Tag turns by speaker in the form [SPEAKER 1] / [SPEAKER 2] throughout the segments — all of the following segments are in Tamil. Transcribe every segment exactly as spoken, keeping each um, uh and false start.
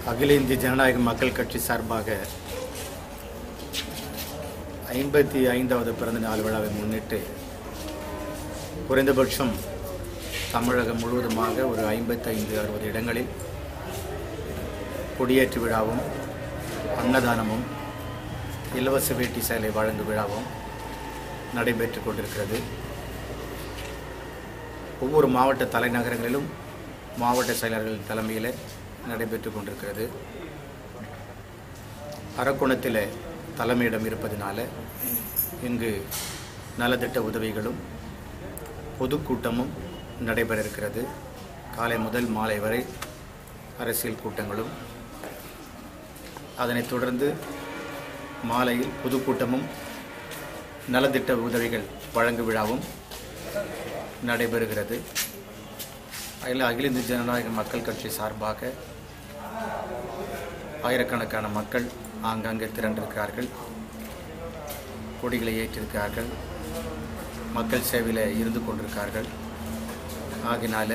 [SPEAKER 1] அகில இந்திய ஜனநாயக மக்கள் கட்சி சார்பாக ஐம்பத்தி ஐந்தாவது பிறந்த நாள் விழாவை முன்னிட்டு குறைந்தபட்சம் தமிழகம் முழுவதுமாக ஒரு ஐம்பத்தி ஐந்து அறுபது இடங்களில் கொடியேற்று விழாவும் அன்னதானமும் இலவச வேட்டி சேலை வழங்கும் விழாவும் நடைபெற்று கொண்டிருக்கிறது. ஒவ்வொரு மாவட்ட தலைநகரங்களிலும் மாவட்ட செயலர்கள் தலைமையில் நடைபெற்று கொண்டிருக்கிறது. அரக்கோணத்தில் தலைமையிடம் இருப்பதனால இங்கு நலத்திட்ட உதவிகளும் பொதுக்கூட்டமும் நடைபெற இருக்கிறது. காலை முதல் மாலை வரை அரசியல் கூட்டங்களும், அதனைத் தொடர்ந்து மாலையில் பொதுக்கூட்டமும் நலத்திட்ட உதவிகள் வழங்கும் விழாவும் நடைபெறுகிறது. அதில் அகில இந்திய ஜனநாயக மக்கள் கட்சி சார்பாக ஆயிரக்கணக்கான மக்கள் ஆங்காங்கே திரண்டிருக்கிறார்கள், கொடிகளை ஏற்றிருக்கிறார்கள், மக்கள் சேவையில் இருந்து கொண்டிருக்கிறார்கள். ஆகினால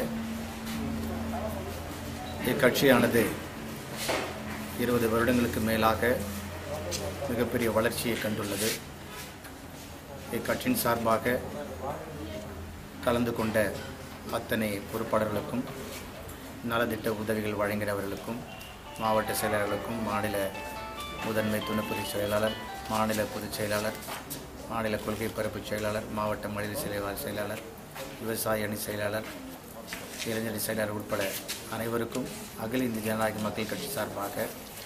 [SPEAKER 1] இக்கட்சியானது இருபது வருடங்களுக்கு மேலாக மிகப்பெரிய வளர்ச்சியை கண்டுள்ளது. இக்கட்சியின் சார்பாக கலந்து கொண்ட அத்தனை பொறுப்பாளர்களுக்கும், நலத்திட்ட உதவிகள் வழங்கினவர்களுக்கும், மாவட்ட செயலாளர்களுக்கும், மாநில முதன்மை துணை பொதுச் செயலாளர், மாநில பொதுச் செயலாளர், மாநில கொள்கை பரப்பு செயலாளர், மாவட்ட மனித செயலாளர் செயலாளர், விவசாய அணி செயலாளர், இளைஞர் செயலாளர் உட்பட அனைவருக்கும் அகில இந்திய ஜனநாயக மக்கள் கட்சி சார்பாக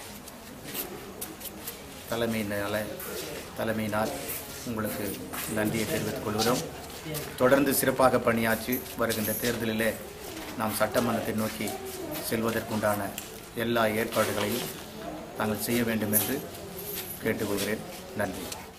[SPEAKER 1] தலைமையினால தலைமையினால் உங்களுக்கு நன்றியை தெரிவித்துக் கொள்கிறோம். தொடர்ந்து சிறப்பாக பணியாற்றி வருகின்ற தேர்தலிலே நாம் சட்டமன்றத்தை நோக்கி செல்வதற்குண்டான எல்லா ஏற்பாடுகளையும் நாங்கள் செய்ய வேண்டும் என்று கேட்டுக்கொள்கிறேன். நன்றி.